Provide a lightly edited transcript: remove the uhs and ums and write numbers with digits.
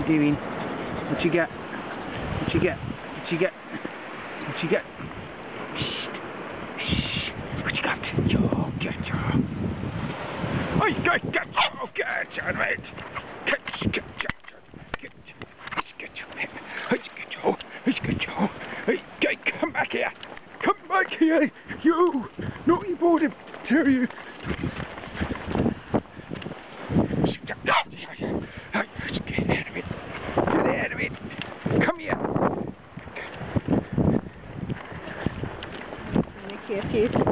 doing? What you got? What you got? What you got? What you got? Shh. What you got? Yo, get you. Oh, get you. Get you, mate. Get you. Get you. Hey, come back here. Come back here. You. Naughty border terrier. Get out of it. Come here. Nicky, a few